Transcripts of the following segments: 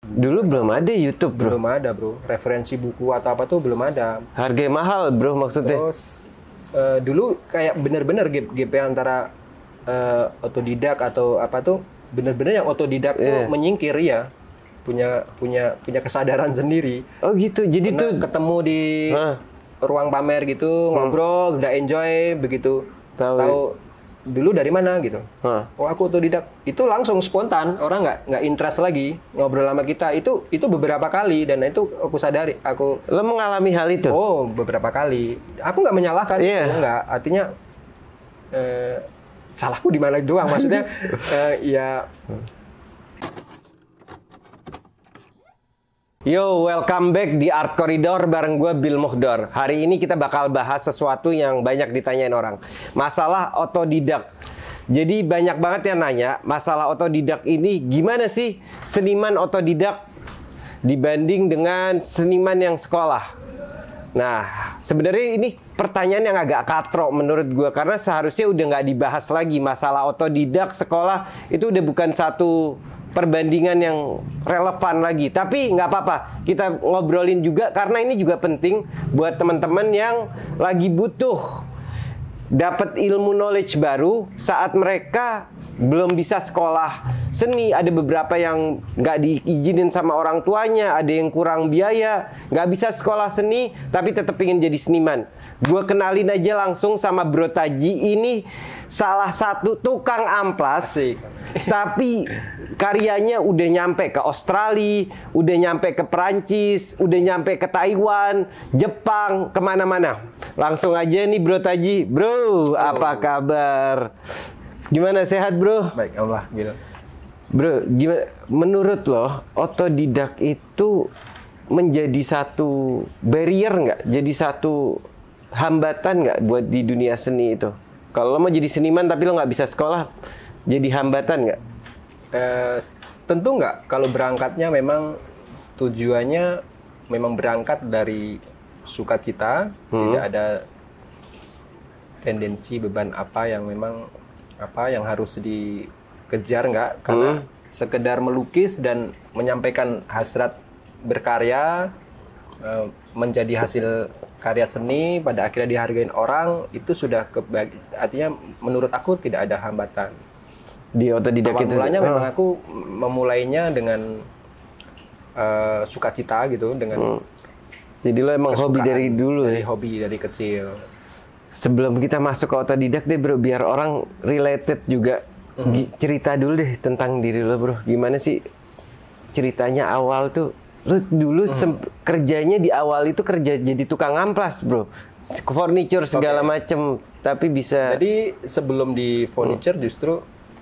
Dulu belum ada YouTube, bro. Belum ada, bro. Referensi buku atau apa tuh belum ada. Harganya mahal, bro, maksudnya. Terus dulu kayak bener-bener GP antara otodidak atau apa tuh, bener-bener yang otodidak tuh menyingkir ya. Punya kesadaran sendiri. Oh gitu. Jadi Karena tuh ketemu di ruang pamer gitu, ngobrol, udah enjoy begitu. Tahu dulu dari mana gitu. Oh, aku otodidak. Itu langsung spontan, orang nggak interest lagi ngobrol sama kita. Itu beberapa kali dan itu aku sadari. Lo mengalami hal itu? Oh, beberapa kali. Aku nggak menyalahkan itu, nggak. Artinya salahku di mana doang. Maksudnya ya. Yo, welcome back di Art Corridor bareng gue Bill Mukhdor. Hari ini kita bakal bahas sesuatu yang banyak ditanyain orang. Masalah otodidak. Jadi banyak banget yang nanya, masalah otodidak ini gimana sih seniman otodidak dibanding dengan seniman yang sekolah? Nah, sebenarnya ini pertanyaan yang agak katro menurut gue. Karena seharusnya udah nggak dibahas lagi masalah otodidak sekolah. Itu udah bukan satu perbandingan yang relevan lagi. Tapi nggak apa-apa, kita ngobrolin juga karena ini juga penting buat teman-teman yang lagi butuh dapat ilmu knowledge baru saat mereka belum bisa sekolah seni. Ada beberapa yang nggak diizinin sama orang tuanya, ada yang kurang biaya, nggak bisa sekolah seni tapi tetap ingin jadi seniman. Gue kenalin aja langsung sama Bro Taji. Ini salah satu tukang amplas. Tapi karyanya udah nyampe ke Australia, udah nyampe ke Perancis, udah nyampe ke Taiwan, Jepang, kemana-mana. Langsung aja nih Bro Taji. Bro, apa kabar? Gimana, sehat bro? Baik, Allah gitu. Bro, gimana? Menurut lo, otodidak itu menjadi satu barrier nggak? Jadi satu hambatan nggak buat di dunia seni itu? Kalau lo mau jadi seniman tapi lo nggak bisa sekolah, jadi hambatan nggak? Tentu nggak. Kalau berangkatnya memang tujuannya memang berangkat dari sukacita, tidak ada tendensi beban apa yang memang apa yang harus dikejar, nggak. Karena sekedar melukis dan menyampaikan hasrat berkarya, menjadi hasil karya seni pada akhirnya dihargain orang, itu sudah artinya menurut aku tidak ada hambatan. Di otodidak awal itu mulanya memang aku memulainya dengan sukacita gitu, dengan jadi lo emang hobi dari dulu ya? Hobi dari kecil. Sebelum kita masuk ke otodidak deh bro, biar orang related juga, cerita dulu deh tentang diri lo bro. Gimana sih ceritanya awal tuh? Lo dulu kerjanya di awal itu kerja jadi tukang amplas bro, furniture segala macem, tapi bisa. Jadi sebelum di furniture justru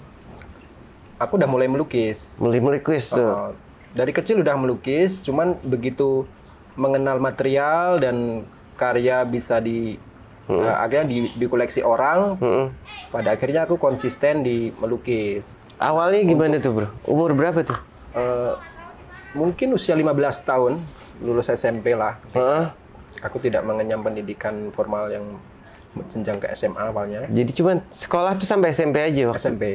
aku udah mulai melukis. Mulai melukis tuh. Dari kecil udah melukis, cuman begitu mengenal material dan karya bisa akhirnya dikoleksi orang, pada akhirnya aku konsisten di melukis. Awalnya gimana tuh bro? Umur berapa tuh? Mungkin usia 15 tahun, lulus SMP lah. Aku tidak mengenyam pendidikan formal yang jenjang ke SMA awalnya. Jadi cuman sekolah tuh sampai SMP aja waktu? SMP.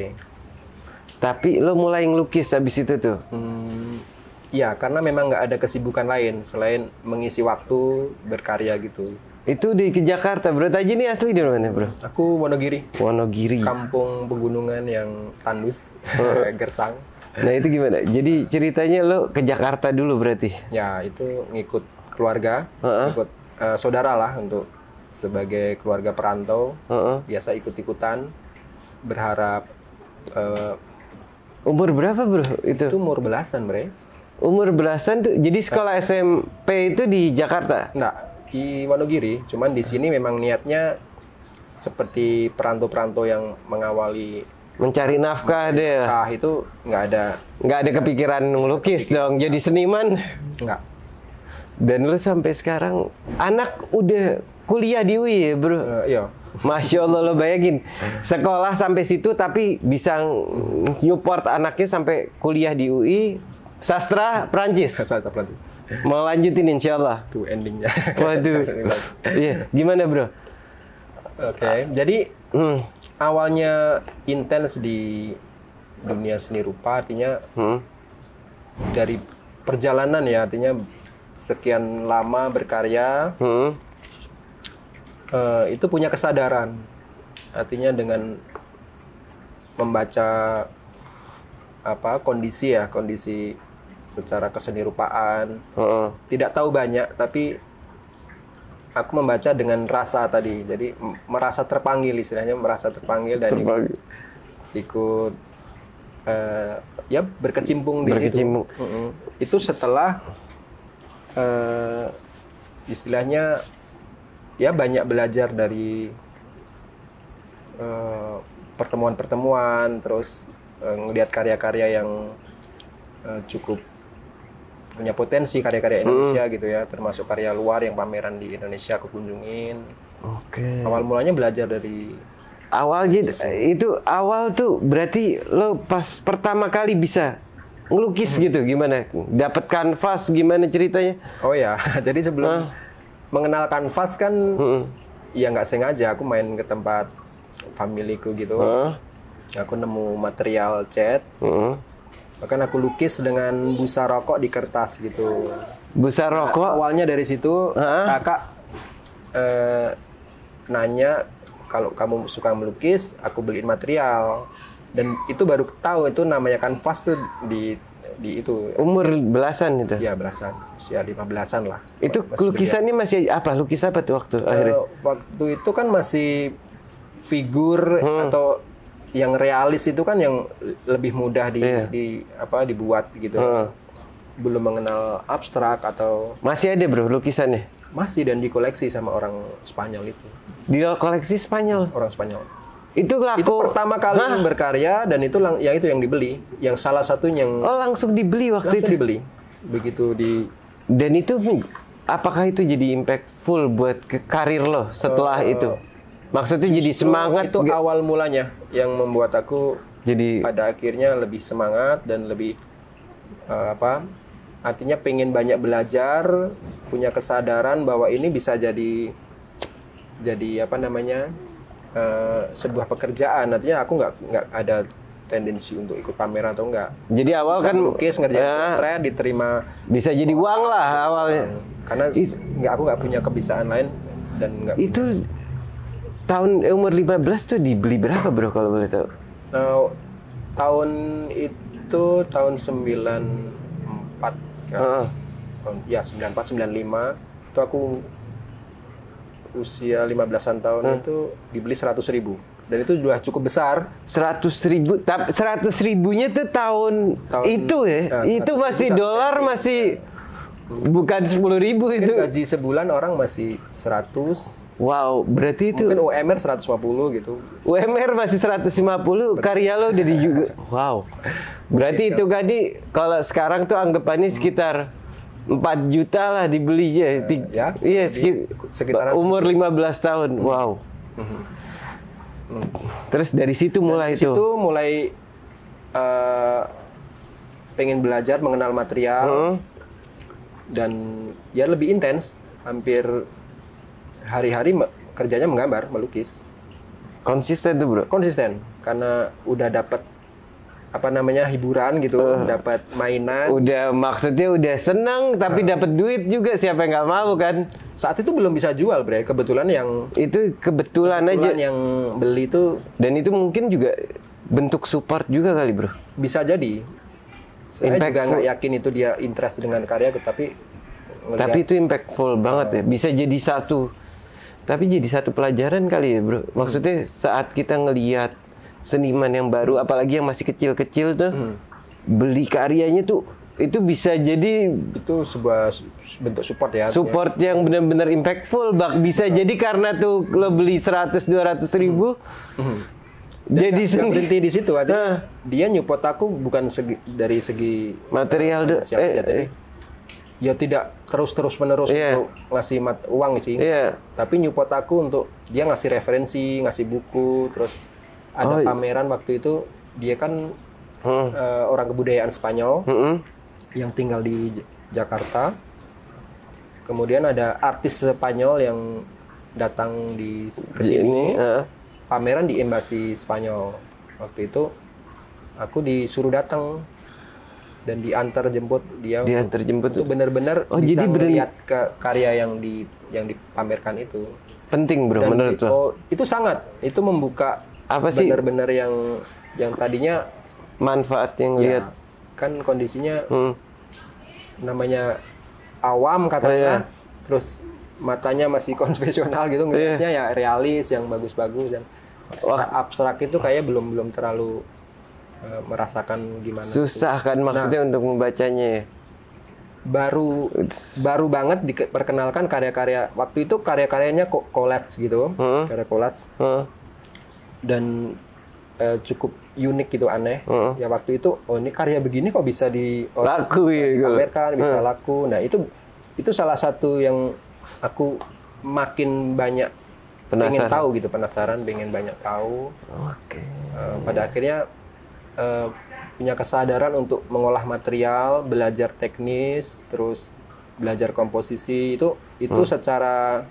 Tapi lo mulai ngelukis habis itu tuh? Ya, karena memang nggak ada kesibukan lain selain mengisi waktu berkarya gitu. Itu di Jakarta, bro. Taji ini asli di mana, bro? Aku Wonogiri. Wonogiri. Kampung pegunungan yang tandus, gersang. Nah itu gimana? Jadi ceritanya lo ke Jakarta dulu berarti? Ya, itu ngikut keluarga, ngikut saudara lah, untuk sebagai keluarga perantau. Biasa ikut-ikutan, berharap. Umur berapa bro itu? Itu umur belasan bre. Umur belasan tuh, jadi sekolah SMP itu di Jakarta? Enggak, di Wonogiri. Cuman di sini memang niatnya seperti perantau-perantau yang mengawali mencari nafkah deh. Itu nggak ada. Nggak ada kepikiran ngelukis dong, jadi seniman? Nggak. Dan lu sampai sekarang anak udah kuliah di UI ya bro? Iya. Masya Allah, lo bayangin sekolah sampai situ tapi bisa nyupport anaknya sampai kuliah di UI, sastra Prancis. Sastra Prancis. Mau lanjutin insya Allah. Tuh endingnya. Waduh. Iya, gimana bro? Oke, jadi awalnya intens di dunia seni rupa, artinya dari perjalanan ya, artinya sekian lama berkarya, itu punya kesadaran. Artinya dengan membaca kondisi secara keseni rupaan, tidak tahu banyak, tapi aku membaca dengan rasa tadi. Jadi merasa terpanggil, istilahnya merasa terpanggil dan ikut ya berkecimpung di situ. Itu setelah istilahnya ya banyak belajar dari pertemuan-pertemuan, terus ngelihat karya-karya yang cukup punya potensi, karya-karya Indonesia gitu ya, termasuk karya luar yang pameran di Indonesia aku kunjungin. Awal mulanya belajar dari awal tuh berarti lo pas pertama kali bisa ngelukis gitu, gimana? Dapat kanvas, gimana ceritanya? Oh ya, jadi sebelum mengenal kanvas kan, ya nggak sengaja aku main ke tempat familiku gitu. Aku nemu material cat, bahkan aku lukis dengan busa rokok di kertas gitu. Busa rokok? Awalnya dari situ, kakak nanya, kalau kamu suka melukis, aku beliin material. Dan itu baru tahu itu namanya kanvas tuh di itu. Umur belasan itu? Ya belasan, usia 15-an lah. Itu lukisannya masih apa? Lukis apa tuh akhirnya? Waktu itu kan masih figur atau yang realis itu kan yang lebih mudah dibuat gitu. Belum mengenal abstrak atau... Masih ada bro lukisannya? Masih, dan dikoleksi sama orang Spanyol itu. Di koleksi Spanyol? Orang Spanyol. Itu laku? Itu pertama kali berkarya, dan itu yang dibeli. Yang salah satunya yang... Oh, langsung dibeli waktu itu? Dibeli. Begitu di... Dan itu, apakah itu jadi impactful buat karir lo setelah itu? Maksudnya jadi semangat? Itu awal mulanya yang membuat aku jadi pada akhirnya lebih semangat dan lebih artinya pengen banyak belajar, punya kesadaran bahwa ini bisa jadi sebuah pekerjaan. Artinya aku nggak ada tendensi untuk ikut pameran atau enggak. Jadi awal bisa kan lukis, ngerjain potret, diterima, bisa jadi uang lah awalnya. Karena aku nggak punya kebiasaan lain dan nggak. Itu tahun umur 15 tuh dibeli berapa bro kalau boleh tahu? Tahun itu tahun 94 ya, 94 95 itu aku usia 15-an tahun itu dibeli 100.000, dan itu sudah cukup besar. 100.000, tapi 100.000-nya tuh tahun itu ya? Itu masih dolar, masih bukan 10.000 itu. Gaji sebulan orang masih 100. Wow, berarti itu... Mungkin UMR 150 gitu. UMR masih 150, karya lo udah juga... Wow. Berarti itu Gadi, kalau sekarang tuh anggapannya sekitar 4 juta lah dibeli ya. Iya, sekitar umur 15 tahun. Wow. Terus dari situ mulai itu? Dari situ mulai pengen belajar mengenal material. Dan ya lebih intens, hampir hari-hari kerjanya menggambar, melukis. Konsisten tuh bro? Konsisten, karena udah dapat hiburan gitu, dapat mainan. Maksudnya udah senang, tapi dapat duit juga, siapa yang nggak mau kan? Saat itu belum bisa jual bre, kebetulan kebetulan aja yang beli itu. Dan itu mungkin juga bentuk support juga kali bro? Bisa jadi. Saya juga nggak yakin itu dia interest dengan karya, tapi itu impactful banget ya. Bisa jadi satu pelajaran kali ya bro. Maksudnya saat kita ngelihat seniman yang baru, apalagi yang masih kecil-kecil tuh, beli karyanya tuh, itu bisa jadi itu sebuah bentuk support ya. Support yang benar-benar impactful. Bisa jadi karena tuh lo beli 100-200 ribu. Jadi berhenti di situ, artinya dia nyupport aku bukan dari segi material ya tidak terus-menerus untuk ngasih uang sih. Tapi nyupport aku untuk dia ngasih referensi, ngasih buku, terus ada pameran waktu itu. Dia kan orang kebudayaan Spanyol yang tinggal di Jakarta. Kemudian ada artis Spanyol yang datang ke sini. Pameran di Embasi Spanyol. Waktu itu aku disuruh datang dan diantar jemput dia. Diantar jemput itu benar-benar bisa jadi melihat ke karya yang dipamerkan itu. Penting bro, menurut lo? Itu sangat, itu membuka apa sih benar-benar yang tadinya manfaat yang lihat kan kondisinya namanya awam katanya, terus matanya masih konvensional gitu, ngeliatnya ya realis yang bagus-bagus, dan abstrak itu kayak belum terlalu merasakan gimana. Susah itu. kan maksudnya untuk membacanya. Baru banget diperkenalkan karya-karya waktu itu, karya-karyanya collage gitu, karya collage, dan cukup unik gitu, aneh. Ya waktu itu, oh ini karya begini kok bisa laku ya, dipamerkan, bisa laku. Nah itu salah satu yang aku makin banyak pengen tahu gitu, penasaran, pengen banyak tahu. Pada akhirnya punya kesadaran untuk mengolah material, belajar teknis, terus belajar komposisi itu secara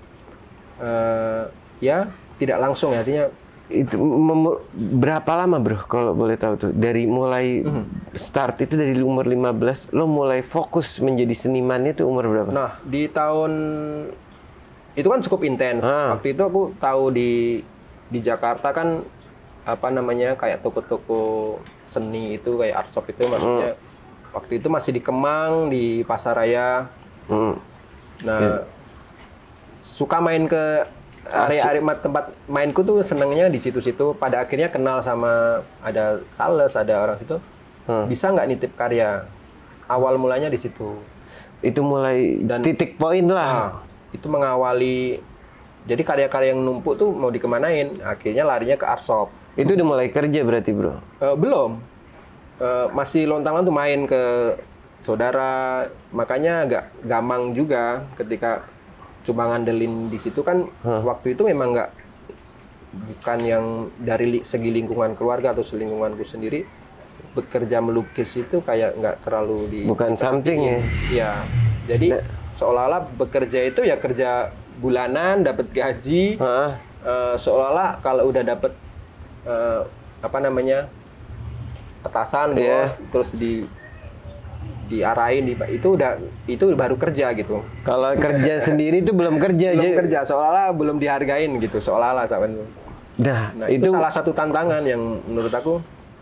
ya tidak langsung ya, artinya. Itu berapa lama bro kalau boleh tahu tuh, dari mulai start itu dari umur 15 lo mulai fokus menjadi senimannya tuh umur berapa? Nah di tahun itu kan cukup intens. Waktu itu aku tahu di Jakarta kan apa namanya, kayak toko-toko seni itu, kayak art shop itu maksudnya. Waktu itu masih di Kemang, di Pasaraya. Nah suka main ke area tempat mainku tuh, senengnya di situ-situ. Pada akhirnya kenal sama ada sales, ada orang situ, bisa nggak nitip karya. Awal mulanya di situ. Itu mulai dan titik poin lah. Itu mengawali. Jadi karya-karya yang numpuk tuh mau dikemanain, akhirnya larinya ke art shop. Itu udah mulai kerja berarti bro? Belum, masih lontang-lantung main ke saudara, makanya agak gampang juga ketika coba ngandelin di situ kan. Waktu itu memang bukan yang dari segi lingkungan keluarga atau lingkunganku sendiri, bekerja melukis itu kayak nggak terlalu bukan something ya. Ya, jadi seolah-olah bekerja itu ya kerja bulanan, dapat gaji, seolah-olah kalau udah dapat apa namanya, petasan bos, terus diarahin itu baru kerja gitu. Kalau kerja sendiri itu belum kerja. Belum kerja, seolah-olah belum dihargain gitu, seolah-olah. Nah itu salah satu tantangan yang menurut aku.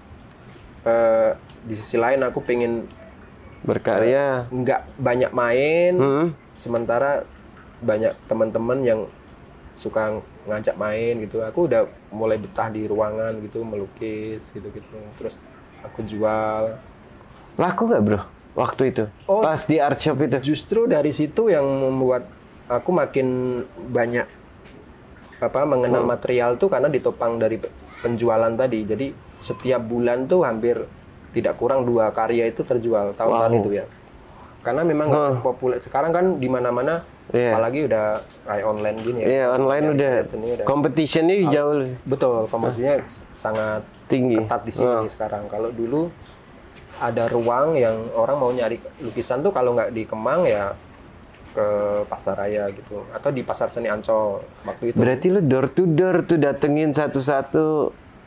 Di sisi lain aku pengen berkarya, nggak banyak main, sementara banyak teman-teman yang suka ngajak main gitu. Aku udah mulai betah di ruangan gitu, melukis gitu-gitu. Terus aku jual. Laku nggak bro waktu itu? Pas di art shop itu? Justru dari situ yang membuat aku makin banyak mengenal material tuh, karena ditopang dari penjualan tadi. Jadi setiap bulan tuh hampir tidak kurang 2 karya itu terjual tahun-tahun itu ya. Karena memang nggak populer. Sekarang kan di mana-mana, apalagi udah kayak online gini ya. Iya, online udah competition-nya jauh. Betul, kompetisinya sangat tinggi, ketat di sini sekarang. Kalau dulu ada ruang yang orang mau nyari lukisan tuh, kalau nggak di Kemang ya ke Pasaraya gitu, atau di Pasar Seni Ancol waktu itu. Berarti lu door to door tuh datengin satu-satu.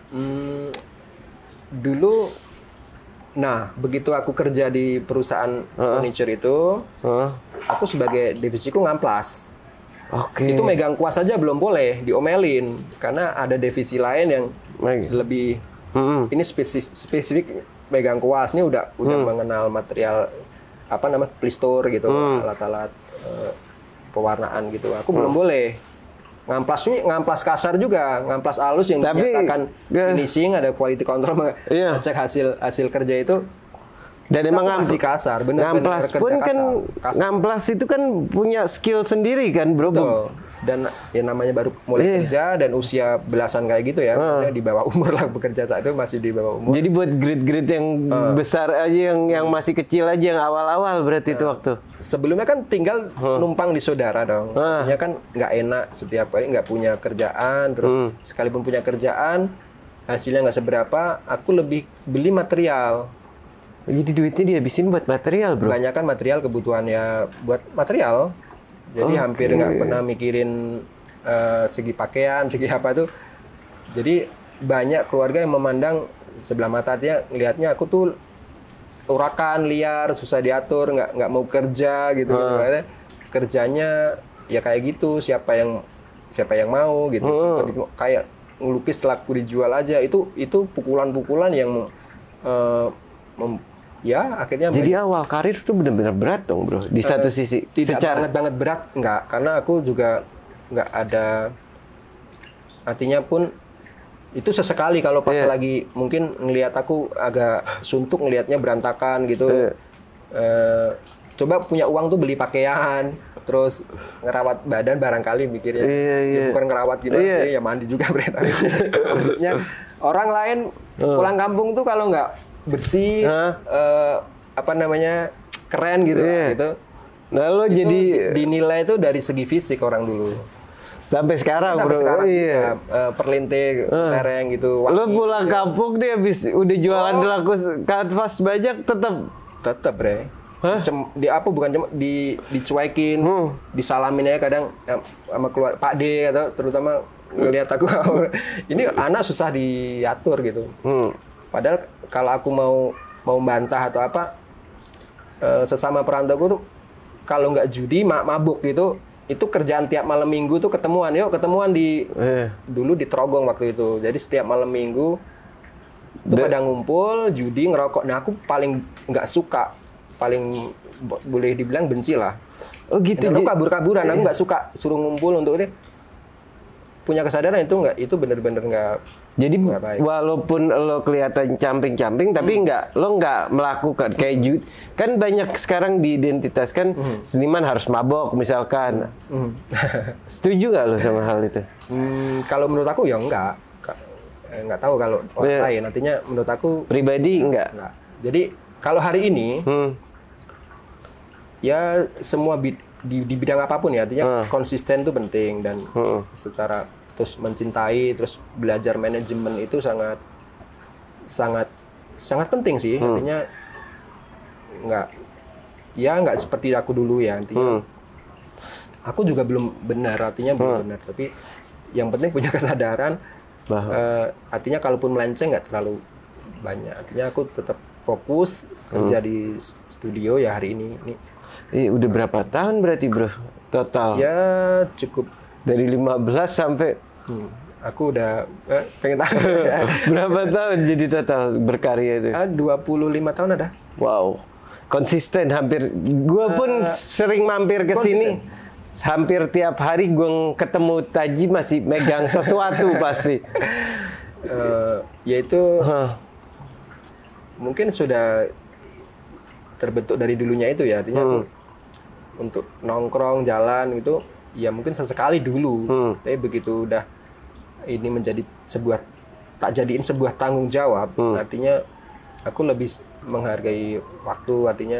Dulu, nah begitu aku kerja di perusahaan furniture itu, aku sebagai divisiku ngamplas. Itu megang kuas aja belum boleh, diomelin karena ada divisi lain yang lebih ini spesifik megang kuas. Ini udah mengenal material apa namanya, plistur gitu, alat-alat pewarnaan gitu. Aku belum boleh. Ngamplas kasar juga, ngamplas halus yang dinyatakan finishing, ada quality control, cek hasil kerja itu. Dan emang masih kasar, ngamplas pun kan kasar. Ngamplas itu kan punya skill sendiri kan bro. Betul. Dan ya namanya baru mulai kerja dan usia belasan kayak gitu ya, di bawah umur lah bekerja saat itu, masih di bawah umur. Jadi buat grid-grid yang besar aja, yang masih kecil aja, yang awal-awal berarti itu waktu. Sebelumnya kan tinggal numpang di saudara dong. Artinya kan nggak enak setiap kali, nggak punya kerjaan, terus sekalipun punya kerjaan hasilnya nggak seberapa, aku lebih beli material. Jadi duitnya dihabisin buat material bro? Kebanyakan material, kebutuhan ya buat material. Jadi hampir nggak pernah mikirin segi pakaian, segi apa tuh. Jadi banyak keluarga yang memandang sebelah mata, dia ngelihatnya aku tuh urakan liar, susah diatur, nggak mau kerja gitu. Soalnya kerjanya ya kayak gitu, siapa yang mau gitu. Kayak ngelukis laku dijual aja, itu pukulan-pukulan yang ya akhirnya. Jadi awal karir tuh benar-benar berat dong bro, di satu sisi. Tidak banget berat, nggak, karena aku juga nggak ada, artinya pun itu sesekali kalau pas lagi mungkin ngelihat aku agak suntuk, ngelihatnya berantakan gitu. Coba punya uang tuh beli pakaian, terus ngerawat badan barangkali mikirnya. Ya, bukan ngerawat gitu, ya mandi juga berarti. Maksudnya orang lain pulang kampung tuh kalau nggak bersih, apa namanya, keren gitu, gitu. Nah lo itu jadi dinilai itu dari segi fisik orang dulu. Sampai sekarang bro. Sekarang, perlintik, lereng gitu. Lo pulang kampung dia habis udah jualan laku kanvas banyak tetap bre. Di apa bukan cuma dicuekin, disalamin aja kadang sama keluar Pak D atau terutama ngelihat aku ini anak susah diatur gitu. Padahal kalau aku mau bantah atau apa, sesama perantauku tuh kalau nggak judi mabuk gitu, itu kerjaan tiap malam minggu tuh ketemuan di dulu di Trogong waktu itu. Jadi setiap malam minggu itu pada ngumpul judi ngerokok. Nah aku paling nggak suka, paling boleh dibilang benci lah. Oh gitu. Aku kabur-kaburan, aku nggak suka suruh ngumpul untuk ini. Punya kesadaran itu bener-bener nggak. Jadi walaupun lo kelihatan camping-camping, tapi lo nggak melakukan kayak kan banyak sekarang diidentitaskan seniman harus mabok misalkan. Setuju nggak lo sama hal itu? Kalau menurut aku ya nggak tahu kalau orang lain. Nantinya menurut aku pribadi nggak. Jadi kalau hari ini ya semua di bidang apapun ya, artinya konsisten itu penting dan secara terus mencintai, terus belajar manajemen itu sangat penting sih. Artinya nggak seperti aku dulu ya, artinya aku juga belum benar, artinya belum benar, tapi yang penting punya kesadaran. Artinya kalaupun melenceng nggak terlalu banyak, artinya aku tetap fokus kerja di studio ya hari ini. Udah berapa tahun berarti bro total? Ya cukup dari 15 sampai aku udah pengen tahu berapa tahun jadi total berkarya itu? 25 tahun ada. Wow, konsisten hampir. Gua pun sering mampir ke sini. Hampir tiap hari gue ketemu Taji masih megang sesuatu pasti. Yaitu mungkin sudah terbentuk dari dulunya itu ya, artinya untuk nongkrong jalan gitu ya mungkin sesekali dulu, tapi begitu udah ini menjadi tak jadiin sebuah tanggung jawab, artinya aku lebih menghargai waktu, artinya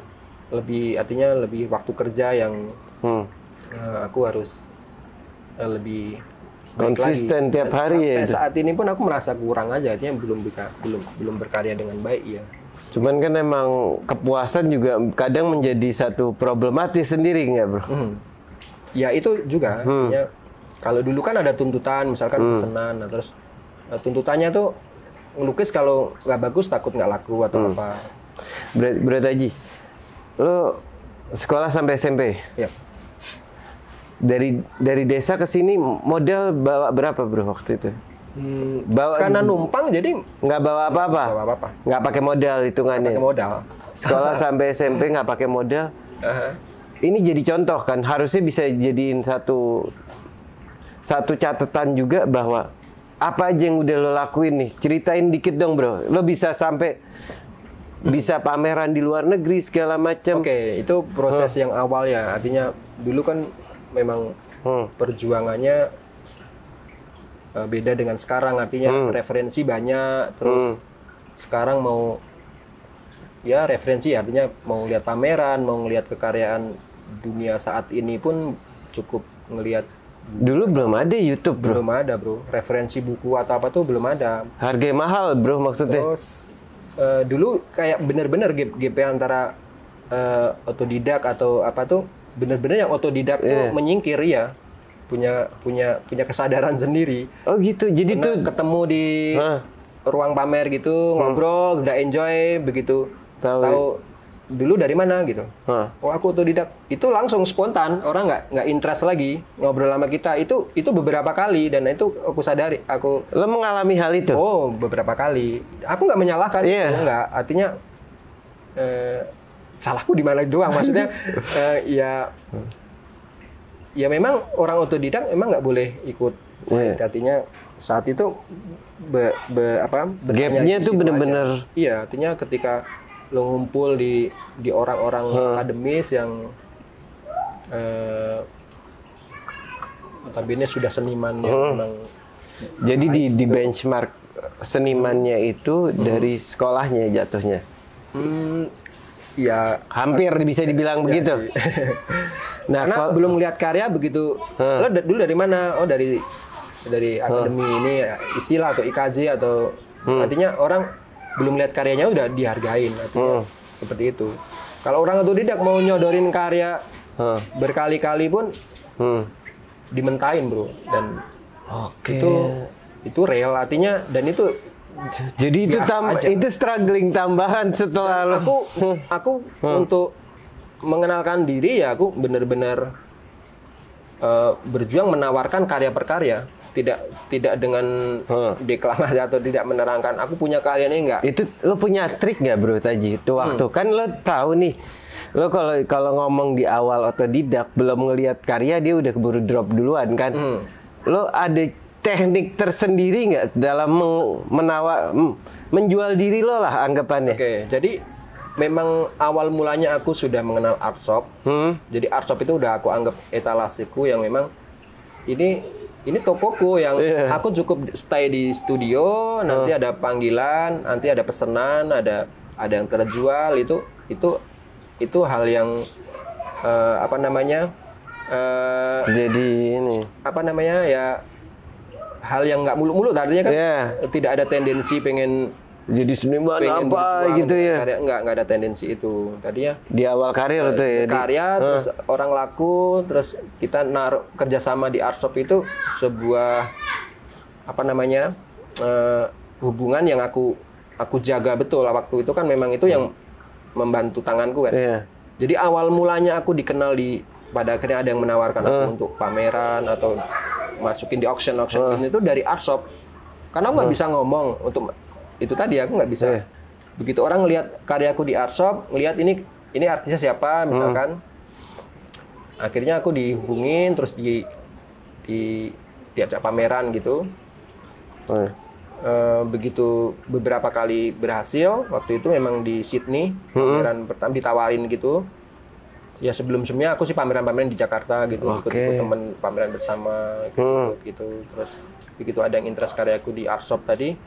lebih waktu kerja yang aku harus lebih konsisten tiap hari ya. Saat ini pun aku merasa kurang aja, artinya belum berkarya dengan baik ya. Cuman kan emang kepuasan juga kadang menjadi satu problematis sendiri nggak bro? Ya itu juga. Artinya, kalau dulu kan ada tuntutan, misalkan pesanan, nah, terus tuntutannya tuh ngelukis kalau nggak bagus takut nggak laku atau apa. Berat Haji, lo sekolah sampai SMP? Ya. Dari desa ke sini modal bawa berapa bro waktu itu? Karena numpang jadi nggak bawa apa-apa. Nggak pakai modal hitungannya. Pakai modal. Sekolah sampai SMP nggak pakai modal. Ini jadi contoh kan, harusnya bisa jadiin satu catatan juga bahwa apa aja yang udah lo lakuin nih. Ceritain dikit dong bro. Lo bisa sampai bisa pameran di luar negeri segala macam. Oke, itu proses yang awal ya. Artinya dulu kan memang perjuangannya beda dengan sekarang, artinya referensi banyak, terus sekarang mau ya referensi, artinya mau lihat pameran, mau ngelihat kekaryaan dunia saat ini pun cukup ngelihat. Dulu belum ada YouTube bro. Belum ada bro, referensi buku atau apa tuh belum ada. Harganya mahal bro maksudnya. Terus dulu kayak bener-bener GP antara otodidak atau apa tuh, bener-bener yang otodidak tuh menyingkir ya. punya kesadaran sendiri. Oh gitu. Jadi tuh ketemu di ruang pamer gitu, ngobrol, udah enjoy, begitu tahu dulu dari mana gitu. Oh aku otodidak. Itu langsung spontan, orang nggak interest lagi ngobrol sama kita. Itu beberapa kali dan itu aku sadari. Lo mengalami hal itu? Oh beberapa kali. Aku nggak menyalahkan, nggak. Artinya salahku di mana doang. Maksudnya ya memang orang otodidak memang nggak boleh ikut. Artinya saat itu gapnya tuh bener-bener. Iya, artinya ketika lo ngumpul di orang-orang akademis yang notabene sudah seniman yang memang. Jadi di benchmark senimannya itu dari sekolahnya jatuhnya. Ya hampir bisa dibilang begitu. Nah, karena belum lihat karya begitu. Lo dulu dari mana? Oh dari akademi ini, istilah atau IKJ atau artinya orang belum lihat karyanya udah dihargain, artinya seperti itu. Kalau orang otodidak mau nyodorin karya berkali-kali pun dimentahin bro, dan itu real artinya, dan itu jadi itu struggling tambahan setelah aku untuk mengenalkan diri ya aku benar-benar berjuang menawarkan karya per karya. Tidak dengan deklamasi atau tidak menerangkan aku punya karya ini enggak. Itu lo punya trik nggak bro Taji? Itu waktu kan lo tahu nih, lo kalau ngomong di awal otodidak belum ngelihat karya dia udah keburu drop duluan kan. Lo ada teknik tersendiri nggak dalam menjual diri lo lah anggapannya? Oke, jadi memang awal mulanya aku sudah mengenal art shop. Jadi art shop itu udah aku anggap etalasiku yang memang ini tokoku yang aku cukup stay di studio, nanti ada panggilan, nanti ada pesanan, ada yang terjual, itu hal yang jadi ini ya hal yang nggak muluk-muluk, artinya kan tidak ada tendensi pengen jadi seniman apa gitu ya. Nggak ada tendensi itu. Tadinya di awal karir tuh ya. Terus orang laku, terus kita naruh kerjasama di art shop itu sebuah hubungan yang aku jaga betul waktu itu kan, memang itu yang membantu tanganku kan. Jadi awal mulanya aku dikenal pada akhirnya ada yang menawarkan aku untuk pameran atau masukin di auction itu dari art shop. Karena aku nggak bisa ngomong untuk itu tadi, aku nggak bisa. Begitu orang ngelihat karyaku di art shop, ngelihat ini artisnya siapa misalkan, akhirnya aku dihubungin terus diajak pameran gitu. Begitu beberapa kali berhasil, waktu itu memang di Sydney pameran pertama ditawarin gitu. Ya sebelumnya aku sih pameran-pameran di Jakarta gitu, ikut teman pameran bersama gitu. Terus begitu ada yang interest karyaku di art shop tadi,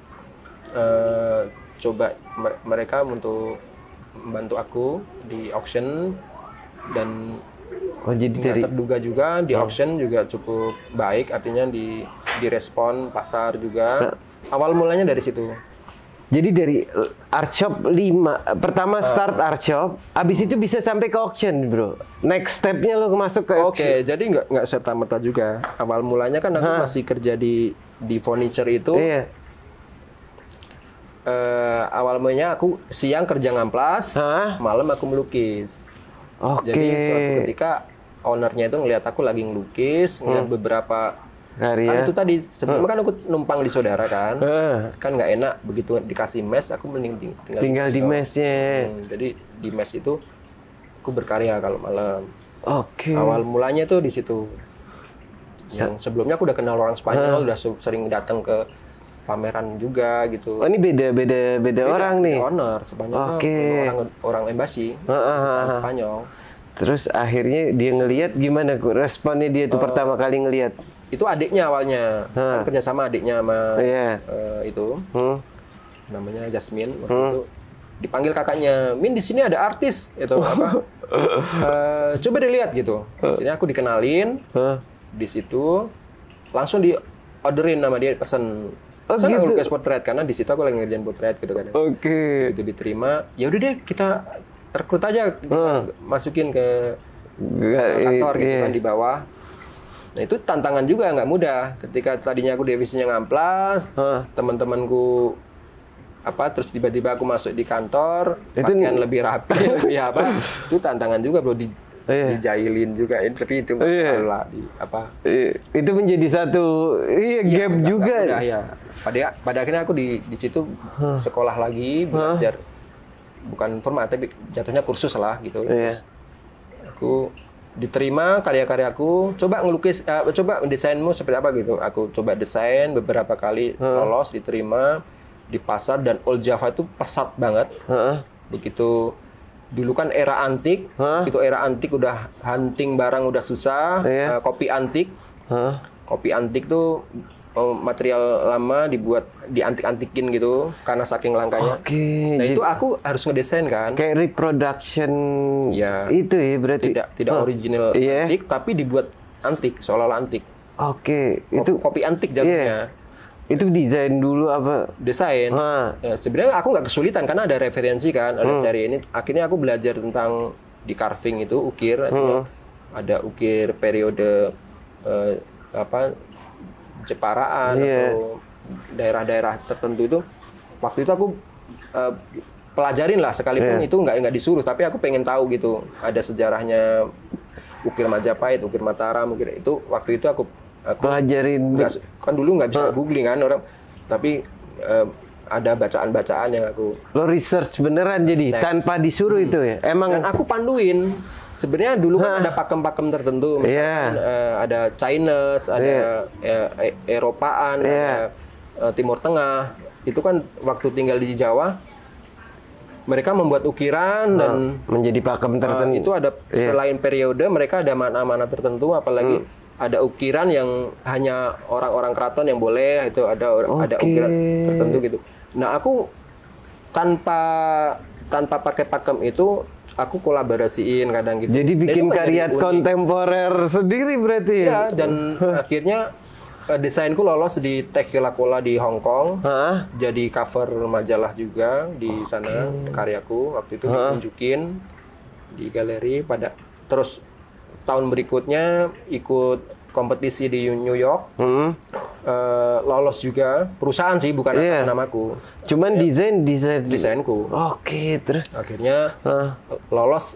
coba mereka untuk membantu aku di auction, dan jadi terduga juga di auction juga cukup baik, artinya direspon pasar juga. Awal mulanya dari situ. Jadi dari art shop 5 pertama start art shop, abis itu bisa sampai ke auction bro. Next stepnya lo masuk ke auction. Jadi nggak serta-merta juga. Awal mulanya kan aku masih kerja di furniture itu. Awal mulanya aku siang kerja ngamplas, malam aku melukis. Jadi suatu ketika ownernya itu ngelihat aku lagi ngelukis, ngelihat beberapa karya. Kan itu tadi sebelumnya kan aku numpang di saudara kan, kan nggak enak begitu dikasih mes, aku mending tinggal di mesnya. Jadi di mes itu aku berkarya kalau malam. Awal mulanya tuh di situ. Yang sebelumnya aku udah kenal orang Spanyol, udah sering datang ke pameran juga gitu. Ini beda orang nih. Owner Spanyol, orang embasi Spanyol. Terus akhirnya dia ngelihat gimana responnya dia tuh pertama kali ngelihat? Itu adiknya awalnya, kan kerja sama adiknya sama itu, namanya Jasmine. Waktu itu dipanggil kakaknya, Min di sini ada artis, itu coba dilihat gitu. Jadi aku dikenalin di situ, langsung di orderin nama dia, pesen. Saya nggak ngelukis potret karena di situ aku lagi ngerjain potret gitu kan. Itu diterima, ya udah deh kita rekrut aja, masukin ke kantor gitu kan di bawah. Nah itu tantangan juga, nggak mudah. Ketika tadinya aku divisinya ngamplas, teman-temanku terus tiba-tiba aku masuk di kantor, Itu pakaian lebih rapi, lebih apa, itu tantangan juga bro, dijailin juga, tapi itu lah itu menjadi satu gap juga. Udah, ya. Pada akhirnya aku di situ sekolah lagi, belajar bukan formal tapi jatuhnya kursus lah gitu. Terus aku diterima karya-karyaku, coba ngelukis, coba desainmu seperti apa gitu. Aku coba desain beberapa kali, lolos, diterima di pasar, dan Old Java itu pesat banget. Begitu dulu kan era antik, begitu era antik udah hunting barang udah susah, kopi antik. Kopi antik tuh material lama dibuat diantik-antikin gitu karena saking langkanya. Nah itu aku harus ngedesain kan. Kayak reproduction itu ya berarti. Tidak original antik tapi dibuat antik, seolah-olah antik. Itu kopi antik jatuhnya. Itu desain dulu apa? Desain. Ya, sebenarnya aku nggak kesulitan karena ada referensi kan, ada seri ini. Akhirnya aku belajar tentang di carving itu, ukir. Ada ukir periode Jeparaan atau daerah-daerah tertentu itu. Waktu itu aku pelajarin lah, sekalipun itu nggak disuruh, tapi aku pengen tahu gitu. Ada sejarahnya ukir Majapahit, ukir Mataram, ukir itu. Waktu itu aku pelajarin. Kan dulu nggak bisa googling kan orang, tapi ada bacaan-bacaan yang aku. Lo research beneran jadi tanpa disuruh itu ya? Emang. Dan aku panduin. Sebenarnya dulu kan ada pakem-pakem tertentu, misalkan ada Chinese, ada Eropaan, ada Timur Tengah. Itu kan waktu tinggal di Jawa, mereka membuat ukiran dan menjadi pakem tertentu. Itu ada selain periode, mereka ada mana-mana tertentu, apalagi ada ukiran yang hanya orang-orang keraton yang boleh, itu ada ukiran tertentu gitu. Nah, aku tanpa pakai pakem itu, aku kolaborasiin kadang gitu. Jadi bikin karya kontemporer sendiri berarti ya? Iya, dan akhirnya desainku lolos di Tequila Cola di Hong Kong. Jadi cover majalah juga di sana, karyaku. Waktu itu ditunjukin di galeri. Terus tahun berikutnya ikut kompetisi di New York. Lolos juga. Perusahaan sih, bukan atas namaku. Cuman desainku. Terus akhirnya lolos,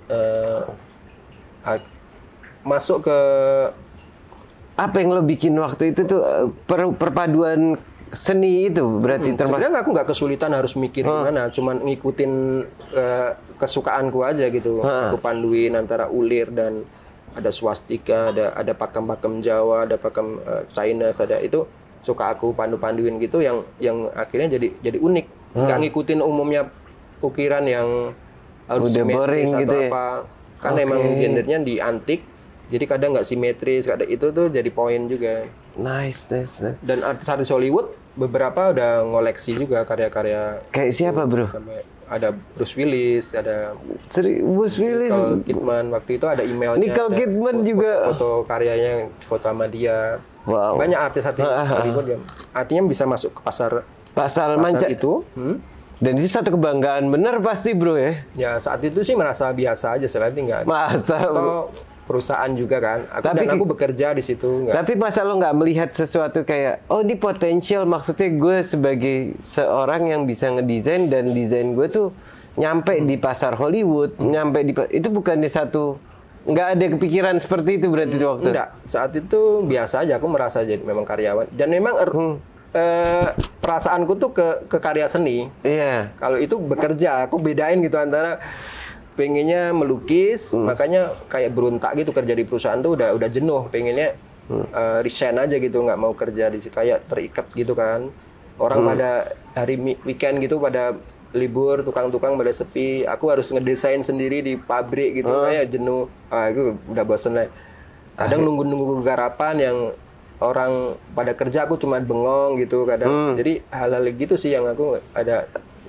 masuk ke. Apa yang lo bikin waktu itu tuh perpaduan seni itu berarti sebenarnya aku nggak kesulitan harus mikir gimana, cuman ngikutin kesukaanku aja gitu. Aku panduin antara ulir dan ada swastika, ada pakem-pakem Jawa, ada pakem Chinese, ada itu suka aku pandu-panduin gitu yang akhirnya jadi unik. Nggak ngikutin umumnya ukiran yang harus simetris atau gitu apa. Kan emang gendernya di antik, jadi kadang nggak simetris, kadang itu tuh jadi poin juga. Nice. Dan artis-artis Hollywood beberapa udah ngoleksi juga karya-karya. Kayak siapa bro? Ada Bruce Willis, ada Bruce Willis, Nicole Kidman. Waktu itu ada emailnya. Nicole Kidman juga. Foto karyanya, foto sama dia. Wow. Banyak artis-artis Hollywood yang artinya bisa masuk ke pasar itu. Dan itu satu kebanggaan bener pasti bro ya? Ya saat itu sih merasa biasa aja, selain nggak. Atau perusahaan juga kan. Aku bekerja di situ. Tapi masa lo nggak melihat sesuatu kayak, oh ini potensial, maksudnya gue sebagai seorang yang bisa ngedesain dan desain gue tuh nyampe di pasar Hollywood, itu bukannya nggak ada kepikiran seperti itu berarti waktu? Enggak, saat itu biasa aja, aku merasa jadi memang karyawan. Dan memang perasaanku tuh ke karya seni. Kalau itu bekerja, aku bedain gitu antara pengennya melukis, makanya kayak berontak gitu kerja di perusahaan tuh udah jenuh, pengennya resign aja gitu, nggak mau kerja di kayak terikat gitu kan. Orang pada hari weekend gitu pada libur, tukang-tukang pada sepi, aku harus ngedesain sendiri di pabrik gitu, kayak jenuh. Itu udah bosen lah. Kadang nunggu garapan yang orang pada kerja, aku cuma bengong gitu kadang. Jadi hal-hal gitu sih yang aku ada.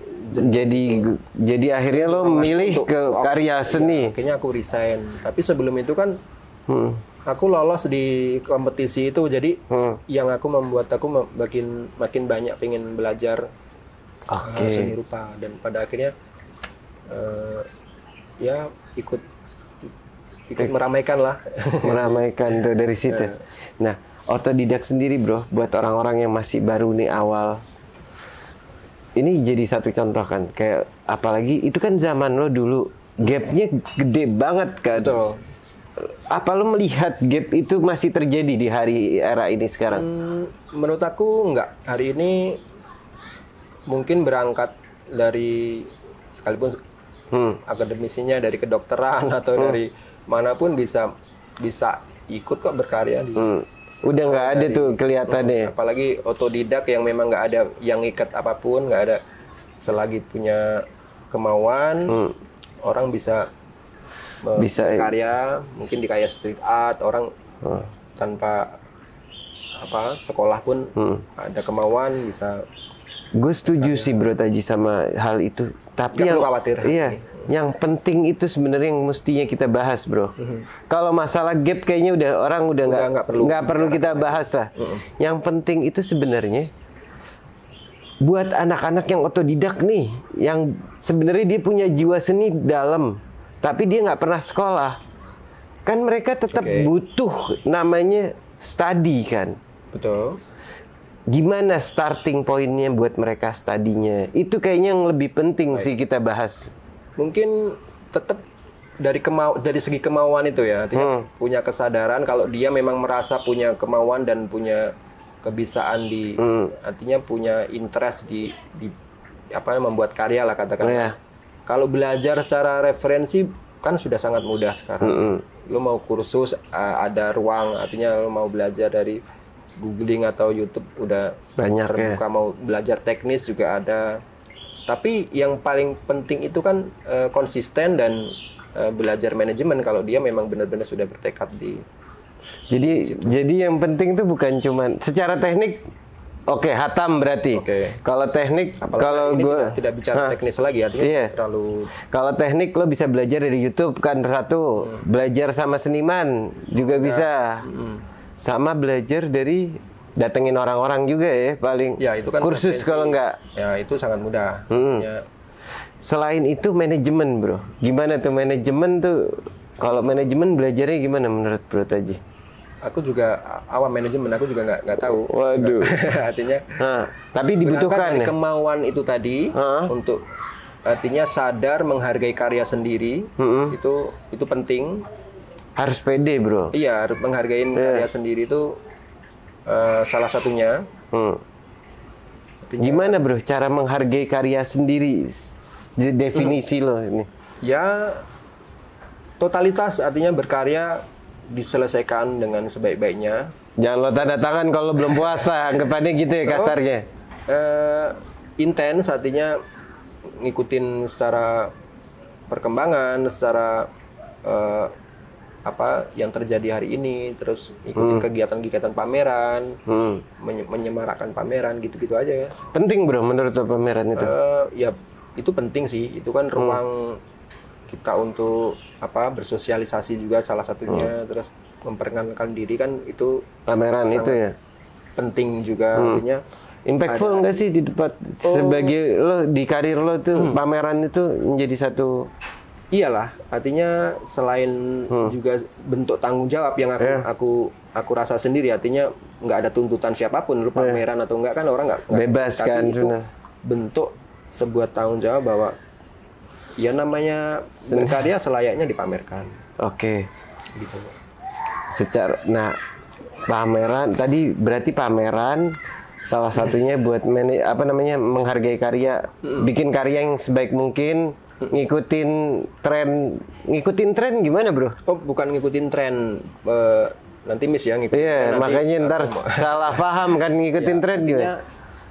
Jadi akhirnya lo milih ke karya seni. Akhirnya aku resign. Tapi sebelum itu kan aku lolos di kompetisi itu. Jadi yang aku membuat aku makin banyak pengen belajar seni rupa. Dan pada akhirnya ya ikut meramaikan lah. Meramaikan tuh dari situ. Nah, otodidak sendiri bro, buat orang-orang yang masih baru nih awal. ini jadi satu contoh kan, kayak apalagi itu kan zaman lo dulu gapnya gede banget kan. Betul. Apa lo melihat gap itu masih terjadi di hari era ini sekarang? Menurut aku enggak. Hari ini mungkin berangkat dari sekalipun akademisinya dari kedokteran atau dari manapun bisa ikut kok berkarya di. Udah nggak ada tuh kelihatannya. Apalagi otodidak yang memang nggak ada yang ikat apapun, nggak ada, selagi punya kemauan, orang bisa berkarya, mungkin di kayak street art, orang tanpa sekolah pun ada kemauan bisa. Gue setuju sih Bro Taji sama hal itu. Tapi Nggak yang perlu khawatir. Iya, yang penting itu sebenarnya yang mestinya kita bahas, Bro. Kalau masalah gap kayaknya orang udah nggak perlu kita bahas lah. Yang penting itu sebenarnya buat anak-anak yang otodidak nih, yang sebenarnya dia punya jiwa seni dalam, tapi dia nggak pernah sekolah, kan mereka tetap butuh namanya study kan. Betul. Gimana starting pointnya buat mereka studinya? Itu kayaknya yang lebih penting sih kita bahas. Mungkin tetap dari segi kemauan itu ya, artinya punya kesadaran kalau dia memang merasa punya kemauan dan punya kebisaan artinya punya interest di membuat karya lah katakan. Kalau belajar secara referensi kan sudah sangat mudah sekarang. Lo mau kursus ada ruang, artinya lo mau belajar dari googling atau YouTube udah banyak terbuka, mau belajar teknis juga ada. Tapi yang paling penting itu kan konsisten dan belajar manajemen kalau dia memang benar-benar sudah bertekad di. Jadi yang penting itu bukan cuman secara teknik. Oke, hatam berarti. Kalau teknik, kalau gue tidak bicara teknis lagi, artinya terlalu. Kalau teknik lo bisa belajar dari YouTube kan satu, belajar sama seniman juga bisa. Sama belajar dari datengin orang-orang juga ya paling. Ya itu kan kursus kalau enggak. Ya itu sangat mudah. Selain itu manajemen Bro. Gimana tuh manajemen tuh? Kalau manajemen belajarnya gimana menurut Bro Taji? Aku juga awam manajemen, aku juga nggak tahu. Waduh. Artinya. Tapi dibutuhkan dari kemauan itu tadi untuk artinya sadar menghargai karya sendiri itu penting. Harus pede Bro. Iya, harus menghargai karya sendiri itu salah satunya. Gimana Bro cara menghargai karya sendiri? Definisi lo ini. Ya, totalitas artinya berkarya diselesaikan dengan sebaik-baiknya. Jangan lo tanda tangan kalau belum puas lah, anggapannya gitu ya kasarnya. Intens artinya ngikutin secara perkembangan, secara apa yang terjadi hari ini, terus ikutin kegiatan-kegiatan pameran, menyemarakkan pameran, gitu-gitu aja ya. Penting Bro menurut lo pameran itu? Ya itu penting sih, itu kan ruang kita untuk bersosialisasi juga salah satunya, terus memperkenalkan diri kan itu pameran itu ya penting juga, artinya impactful nggak sih di depan sebagai lo di karir lo tuh pameran itu menjadi satu. Iyalah, artinya selain juga bentuk tanggung jawab yang aku rasa sendiri, artinya nggak ada tuntutan siapapun, lu pameran atau enggak kan orang nggak bebas kan, itu bentuk sebuah tanggung jawab bahwa ya namanya berkarya selayaknya dipamerkan. Gitu. Pameran tadi berarti pameran salah satunya buat menghargai karya, bikin karya yang sebaik mungkin. Ngikutin tren gimana Bro? Bukan ngikutin tren, nanti miss ya ngikutin. Iya, makanya ntar salah paham kan ngikutin tren gimana?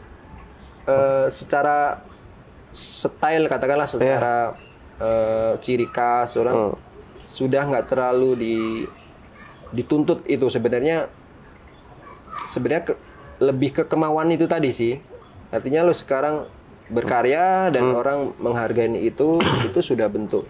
Secara style katakanlah, secara ciri khas orang sudah nggak terlalu dituntut itu sebenarnya lebih ke kemauan itu tadi sih. Artinya lo sekarang berkarya dan orang menghargai itu sudah bentuk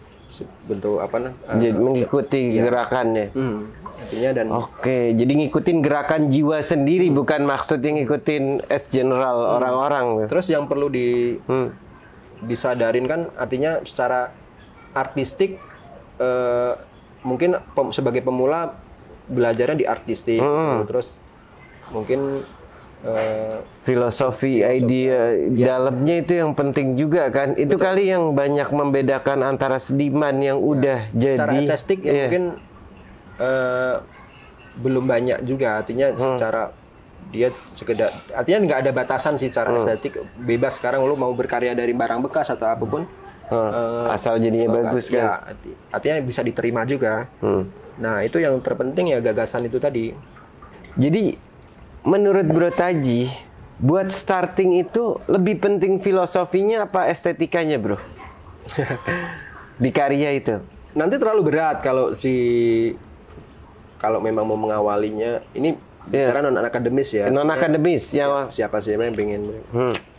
jadi mengikuti gerakannya. Artinya jadi ngikutin gerakan jiwa sendiri, bukan maksudnya ngikutin general orang-orang. Terus yang perlu disadarin kan, artinya secara artistik mungkin sebagai pemula belajarnya di artistik, terus mungkin filosofi, idea dalamnya itu yang penting juga kan. Itu kali yang banyak membedakan antara seniman yang udah secara jadi artistik ya mungkin belum banyak juga, artinya secara dia sekedar, artinya nggak ada batasan sih secara estetik, bebas sekarang lu mau berkarya dari barang bekas atau apapun, asal jadinya bagus kan. Ya, artinya bisa diterima juga. Nah itu yang terpenting ya, gagasan itu tadi. Jadi menurut Bro Taji, buat starting itu lebih penting filosofinya apa estetikanya, Bro? Di karya itu. Nanti terlalu berat kalau memang mau mengawalinya. Ini bicara non akademis ya. Non akademis yang siapa sih yang pengen